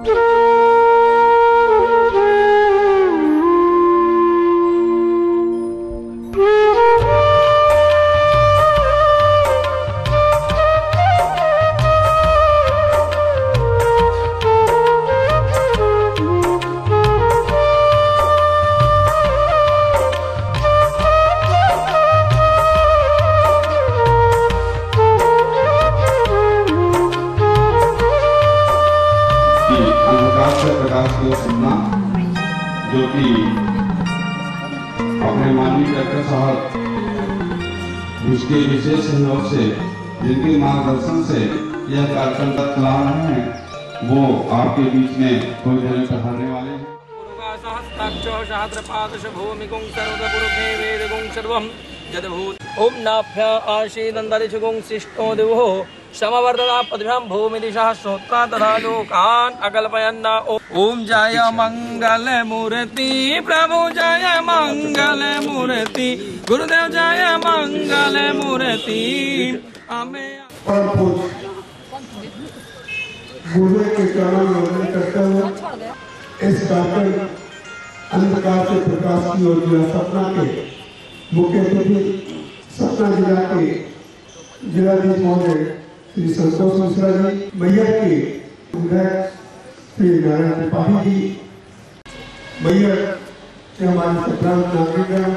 जो कि अपने माननीय डॉक्टर साहब उसके विशेष सहयोग से, जिनके मार्गदर्शन से यह कार्यक्रम का चला रहे हैं, वो आपके बीच में कोई देर पढ़ाने वाले हैं। ओम नाभ्य आशीदंतरिक्षगुं शिष्टो दिवो समवर्धना पद्भ्यां भूमि दिशा श्रोत्रा तथा लोकान् अकल्पयन्ना। ओम जय मंगल मूर्ति प्रभु जय मंगल मूर्ति गुरुदेव जय मंगल मूर्ति। गुरुदेव के चरणों में वंदन करते हुए इस कार्यक्रम अंधकार से प्रकाश की ओर सतना के मुख्य अतिथि सतना जिला के जिलाधीश महोदय श्री संतोष मिश्रा जी, मैहर के विधायक श्री नारायण त्रिपाठी जी, मैहर से हमारे सप्रांत नागरिकगण,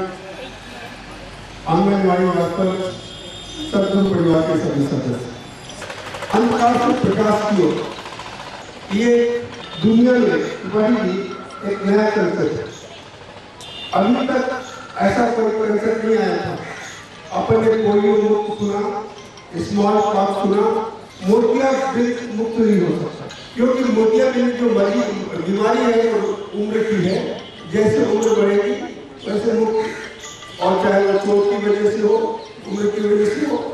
आंगनबाड़ी वर्कर, सदगुरु परिवार के सभी सदस्य, अंधकार से प्रकाश की ओर ये दुनिया में त्रिपाठी जी एक नया कंसेप्ट है। अभी तक ऐसा कोई कंसेप्ट नहीं आया था। अपन ने पोलियो मुक्त सुना, स्मॉल पॉक्स सुना, मोतियाबिंद मुक्त नहीं हो सकता, क्योंकि मोतियाबिंद जो बीमारी है वो उम्र की है, जैसे उम्र बढ़ेगी वैसे मुक्त, और चाहे वो चोट की वजह से हो, उम्र की वजह से हो।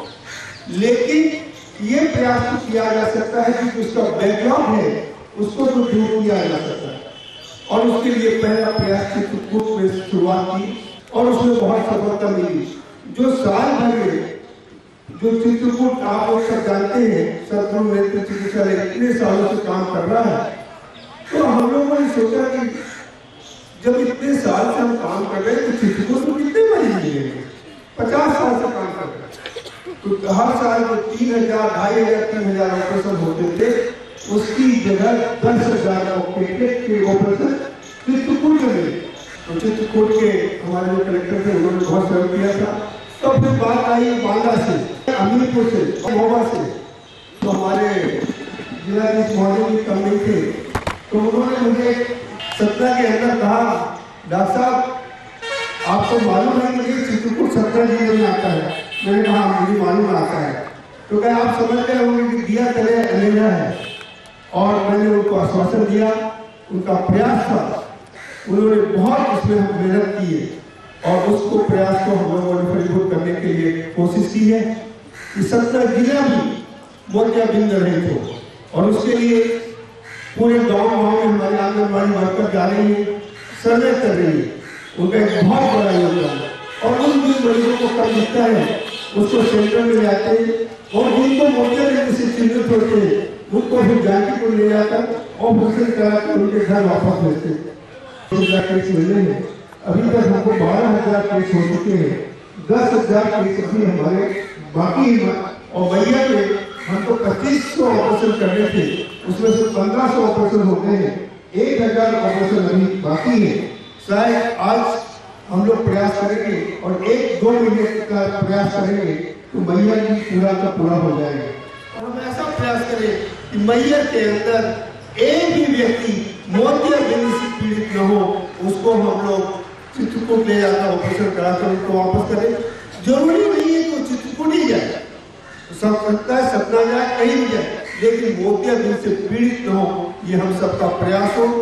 लेकिन ये प्रयास किया जा सकता है कि उसका बैकलॉग है उसको तो दूर किया जा सकता है, और उसके लिए पहला प्रयास चित्रकूट में शुरुआत की और उसमें बहुत सफलता मिली। जो साल भर में जो चित्रकूट आप लोग सब जानते हैं, सदगुरु नेत्र चिकित्सालय इतने सालों से काम कर रहा है, तो हम लोगों ने सोचा कि जब इतने साल से हम काम कर रहे हैं तो चित्रकूट में कितने मरीज मिलेंगे। 50 साल से काम कर रहे हैं, तो हर साल जो 3000, 2500, 3000 ऑपरेशन होते थे, उसकी जगह 10,000 ऑपरेशन चित्रकूट में मिले। तो चित्रकूट के हमारे जो कलेक्टर थे उन्होंने बहुत सहयोग किया था। तो फिर बात आई बांदा से, अमीरपुर से, महोबा से, तो हमारे जिलाधीश महोदय जी कम नहीं थे, तो उन्होंने मुझे सतना के अंदर कहा, डॉक्टर साहब आपको मालूम है कि ये चित्रकूट सतना जिले में आता है? मैंने कहा मुझे मालूम आता है। तो क्या आप समझ गए होंगे कि दिया तले अलेजा है, और मैंने उनको आश्वासन दिया, उनका प्रयास था, उन्होंने बहुत इसमें मेहनत की है और उसको प्रयास को हम लोगों ने फलीभूत करने के लिए कोशिश की है कि सतना जिला भी मोतियाबिंद रहित हो। और उसके लिए पूरे गांव में हमारे आंगनबाड़ी वर्कर जा रही है, सर्वे कर रही है, उनका एक बहुत बड़ा योगदान है। और उन जिन मरीजों को कम दिखता है उसको सेंटर में ले आते हैं, और जिनको मोतियाबिंद से चिन्हित होते हैं उनको फिर जानकी को ले जाकर ऑपरेशन कराकर उनके घर वापस भेजते हैं। केस मिले हैं, अभी तक हमको 12,000 केस हो चुके हैं, 10,000 केस अभी हमारे बाकी हैं, और मैहर में हमको 2500 ऑपरेशन करने थे, उसमें से 1500 ऑपरेशन होते हैं, 1000 ऑपरेशन अभी बाकी है। शायद आज हम लोग प्रयास करेंगे और 1-2 महीने का प्रयास करेंगे तो मैहर भी पूरा का पूरा हो जाएगा। और हम ऐसा प्रयास करें कि मैहर के अंदर एक भी व्यक्ति मोतियाबिंद से पीड़ित न हो, उसको हम लोग चित्रकूट ले जाकर ऑपरेशन कराकर उनको वापस करें। जरूरी नहीं है कि चित्रकूट ही जाए, सब सकता है सतना जाए, कहीं भी जाए, लेकिन मोतियाबिंद से पीड़ित न हो, ये हम सबका प्रयास हो।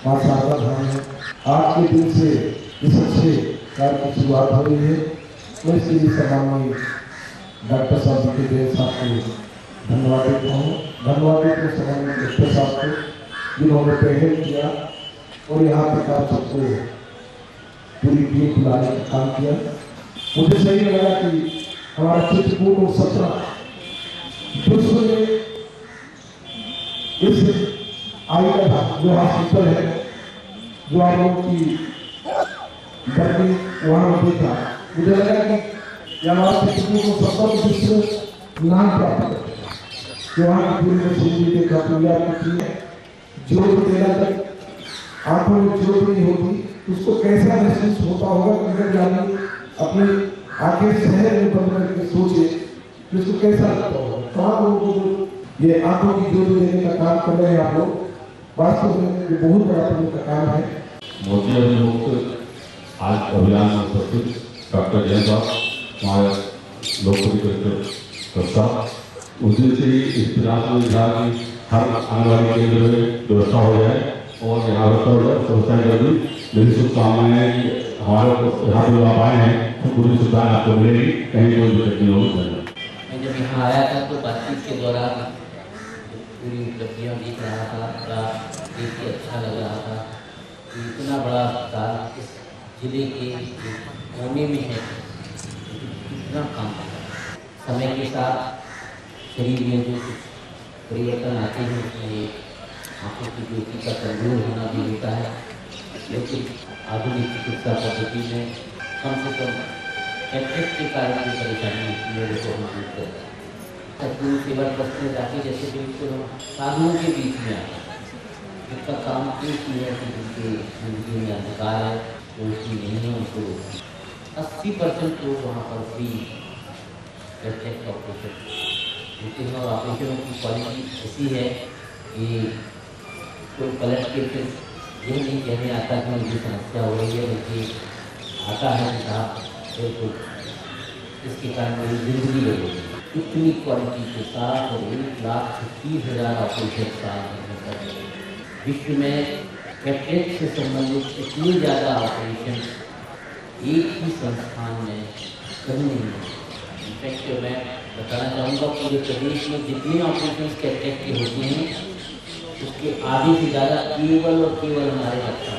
आज के दिन से इस अच्छे कार्य की शुरुआत हो रही है, तो इसके लिए सम्माननीय डॉक्टर साहब के देव साहब को धन्यवाद देता हूँ। धन्यवाद देते हैं सम्माननीय डॉक्टर साहब को जिन्होंने पहल किया और यहाँ तक आप सबको पूरी टीम बुलाने का काम किया। मुझे सही लगा कि हमारा चित्रकूट और सतना विश्व में इस आई का जो हॉस्पिटल है, जो आप लोग की भर्ती वहाँ देखा, मुझे लगा कि हमारे किसी को 70% नाम प्राप्त है, जो वहाँ की पूरी मशीनरी के प्रक्रिया की है, जो मेरा तक आंखों में जो नहीं होती उसको कैसा महसूस होता होगा कि अगर जानी अपनी आंखें शहर में बंद करके सोचे कि उसको कैसा लगता होगा। कहाँ लोगों को ये आंखों की ज्योति देने का काम कर रहे हैं आप लोग, वास्तव में ये बहुत बड़ा पुण्य का काम है। मोदी अभिमुक्त आज अभियान में उपस्थित डॉक्टर जैन साहब, हमारे लोकप्रिय प्रस्ताव उस दिन से ही इस प्रयास में था कि हर आंगनबाड़ी केंद्र में व्यवस्था हो जाए और यहाँ व्यवस्था हो जाए। व्यवस्था जल्दी मेरी शुभकामनाएं हैं कि हमारे यहाँ जो आप आए हैं तो पूरी सुविधाएं आपको मिलेगी, कहीं कोई दिक्कत नहीं होगी। मैं जब यहाँ आया था तो बातचीत के दौरान पूरी उपलब्धियाँ देख रहा था, बड़ा देख के अच्छा लग रहा था कि इतना बड़ा अस्पताल इस जिले के कोने में है, इतना काम करता है। समय के साथ शरीर में जो कुछ परिवर्तन आते हैं उसमें आँखों की ज्योति का कमजोर होना भी होता है, लेकिन आधुनिक चिकित्सा पद्धति में कम से कम कैटरेक्ट के कारण जो परेशानी होती है वो हम दूर करते हैं। सदगुरु सेवा ट्रस्ट में जाके जैसे बिल्कुल हम साधुओं के बीच में आते हैं, जिनका काम एक ही है कि जिनके जिंदगी में अंधकार है, रोशनी नहीं है, उनको 80% लोग वहाँ पर फ्री कैटरेक्ट ऑपरेशन होते हैं। और ऑपरेशनों की क्वालिटी ऐसी है कि कोई पलट के फिर यह नहीं कहने आता कि मुझे समस्या हो रही है, बल्कि आता है कि साहब बिल्कुल इसके कारण मेरी जिंदगी बदल इतनी क्वालिटी के साथ। और 1,30,000 ऑपरेशन साल में विश्व में कैटरेक्ट से संबंधित इतनी ज़्यादा ऑपरेशन एक ही संस्थान में कहीं नहीं है। इनफैक्ट मैं बताना चाहूँगा पूरे प्रदेश में जितने ऑपरेशन कैटरेक्ट के होते हैं उसके आधे से ज़्यादा केवल और केवल हमारे रक्षा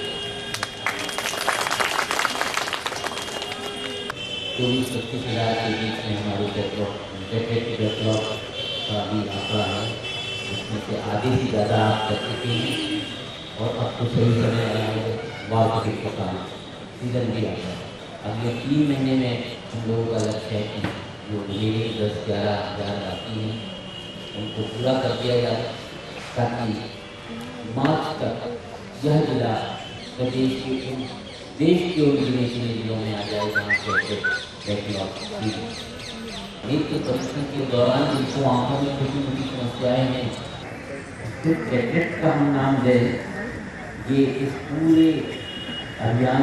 24-25,000 के बीच में हमारे कैटरेक्ट बैकलॉग का भी आंकड़ा है, उसमें से आधे से ज़्यादा आप कर चुके हैं। और अब तो सही समय आया है, वार्षिक का काम सीजन भी आता है। अगले 3 महीने में हम लोगों का लक्ष्य है कि जो मेरे 10-11 हज़ार बाकी हैं उनको पूरा कर दिया जाए, ताकि मार्च तक यह जिला प्रदेश के देश के उन जिलों में आ जाए जहाँ से बैकलॉग नेत्र परीक्षण के दौरान जिनको आंखों में छोटी मोटी समस्याएं हैं, सिर्फ कैटरेक्ट का हम नाम दें, ये इस पूरे अभियान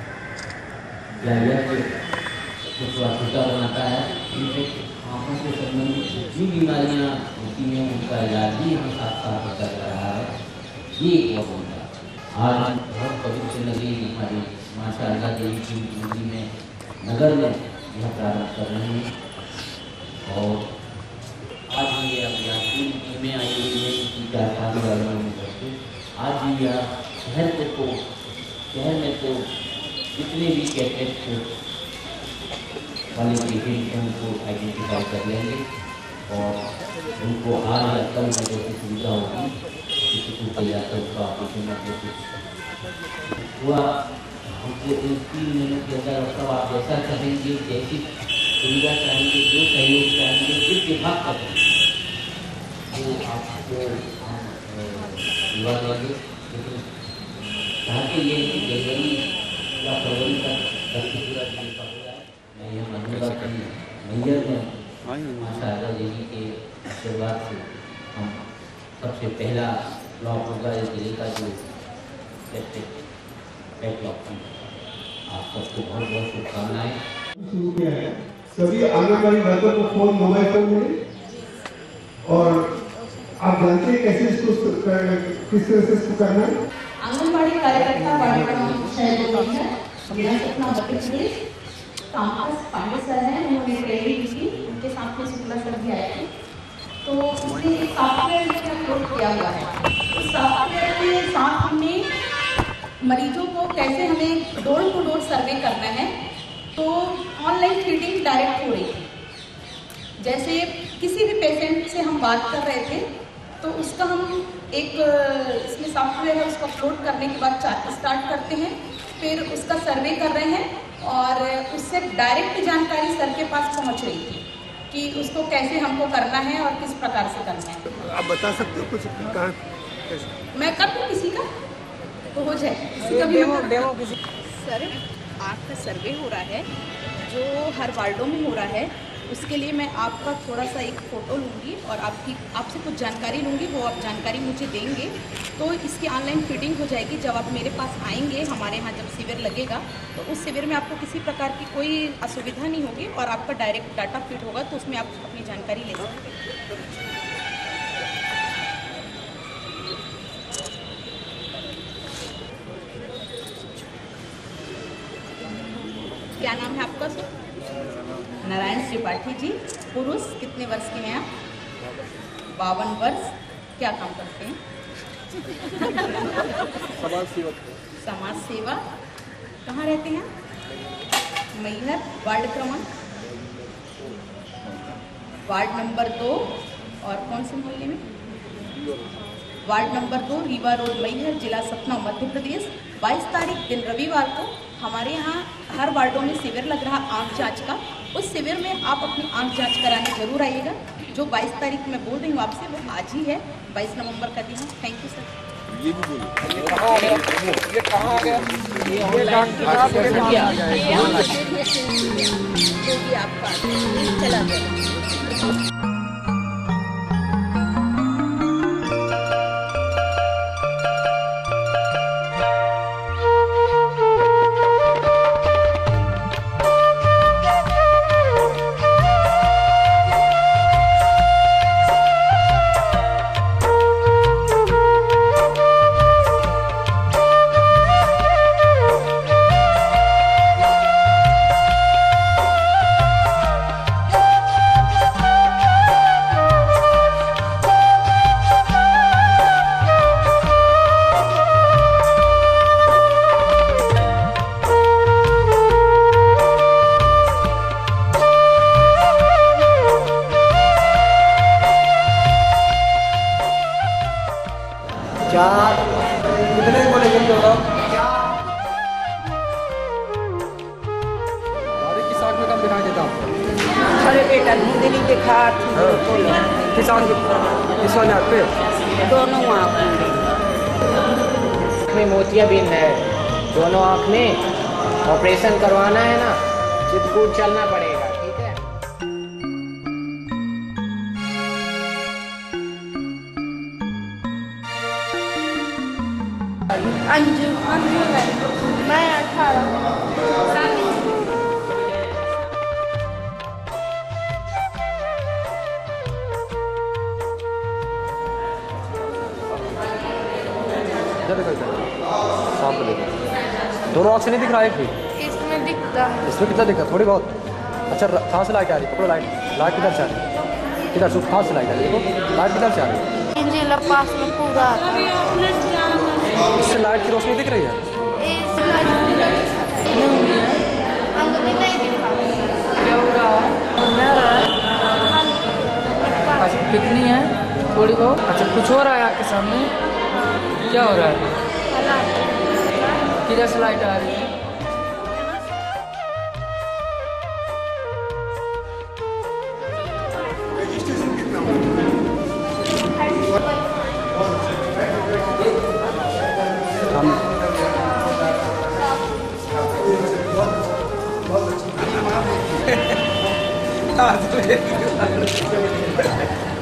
को छोटा बनाता है। आंखों से संबंधित जितनी बीमारियाँ होती हैं उनका इलाज भी हम साथ साथ होता जा रहा है। ये एक बहुत बड़ा आज बहुत पवित्र नगरी हमारी माशाअल्लाह देवी की नगरी में नगर में यह प्रारंभ कर रहे हैं। और आज ये अभियान पूरी टीमें आई हुई है कि 4-5 वालों में करके आज ही यह शहर में तो जितने भी कैटरेक्ट वाले पेशेंट हैं उनको आइडेंटिफाई कर लेंगे और उनको आज या कल में जैसी सुविधा होगी किसी को तैयार कर उसका ऑपरेशन में पूरा हमको इन 3 महीनों के अंदर सब आप जैसा चाहेंगे, जैसी सुविधा चाहेंगे, जो सहयोग चाहेंगे, जिस विभाग का वो आपको युवा देंगे। लेकिन चाहते ये कि जनवरी या फरवरी तक पूरा दिन का हो जाए। मैं ये मानूंगा कि मैहर में माशाअल्लाह देवी के आशीर्वाद से हम सबसे पहला ब्लॉक होगा इस जिले का जो बैकलॉग-फ्री। आप सबको बहुत बहुत शुभकामनाएं। सभी आंगनबाड़ी वर्कर को फोन, मोबाइल फोन मिले और आप जानते हैं कैसे इसको किस तरह से इसको करना है। आंगनबाड़ी कार्यकर्ता मेरा सपना मध्य प्रदेश पांडे सर हैं, उन्होंने ट्रेनिंग की, उनके साथ में शुक्ला सर भी आए थे। तो उसने एक सॉफ्टवेयर अपलोड किया हुआ है। उस सॉफ्टवेयर के साथ हमने मरीजों को कैसे हमें डोर टू डोर सर्वे करना है, तो ऑनलाइन फीडिंग डायरेक्ट हो रही थी। जैसे किसी भी पेशेंट से हम बात कर रहे थे तो उसका हम एक इसमें सॉफ्टवेयर है, उसको अपलोड करने के बाद स्टार्ट करते हैं, फिर उसका सर्वे कर रहे हैं और उससे डायरेक्ट जानकारी सर के पास पहुंच रही थी कि उसको कैसे हमको करना है और किस प्रकार से करना है। आप बता सकते हो कुछ कहाँ? मैं कर दूँ किसी का तो हो जाए, किसी का भी डेमो किसी। सर आँख का सर्वे हो रहा है जो हर वार्डों में हो रहा है, उसके लिए मैं आपका थोड़ा सा एक फ़ोटो लूँगी और आपसे कुछ जानकारी लूँगी, वो आप जानकारी मुझे देंगे तो इसकी ऑनलाइन फिटिंग हो जाएगी। जब आप मेरे पास आएंगे, हमारे यहाँ जब शिविर लगेगा तो उस शिविर में आपको किसी प्रकार की कोई असुविधा नहीं होगी और आपका डायरेक्ट डाटा फिट होगा, तो उसमें आप अपनी जानकारी ले सकते हैं। क्या नाम है आपका सर? नारायण त्रिपाठी जी। पुरुष, कितने वर्ष के हैं आप? 52 वर्ष। क्या काम करते हैं? समाज सेवा। कहाँ रहते हैं? मैहर। वार्ड क्रमांक? Ward number 2। और कौन से मोहल्ले में? Ward number 2, Rewa road, Maihar, जिला सतना, मध्य प्रदेश। 22 तारीख दिन रविवार को हमारे यहाँ हर वार्डों में शिविर लग रहा आँख जांच का। उस शिविर में आप अपनी आँख जांच कराने जरूर आइएगा। जो 22 तारीख मैं बोल रही हूँ आपसे, वो आज ही है, 22 नवंबर का दिन है। Thank you sir. ये कहाँ आ गया? ये कहाँ आ गया? ये आपका चला गया। कितने बोलेंगे गाड़ी की साख में कम दिखाई देता हूँ। अरे बेटा धुंधली नहीं दिखा किसान पे दोनों आँख में मोतियाबिंद है, दोनों आँख में ऑपरेशन करवाना है ना, चित्रकूट चलना पड़ेगा। ठीक है। अंजू है, मैं 18। दोनों आँख से नहीं दिख रहा है भी? इसमें दिखता है। इसमें कितना दिखता? थोड़ी बहुत। अच्छा, कहाँ से लाइट आ रही? पकड़ो लाइट। लाइट किधर से आ रही? किधर से? कहाँ से लाइट आ रही? देखो लाइट किधर से आ रही? जिला पास में पूरा इससे लाइट की रोशनी दिख रही है? कितनी है? थोड़ी बहुत। अच्छा, कुछ हो रहा है आपके सामने? क्या हो रहा है? किधर से लाइट आ रही है? हम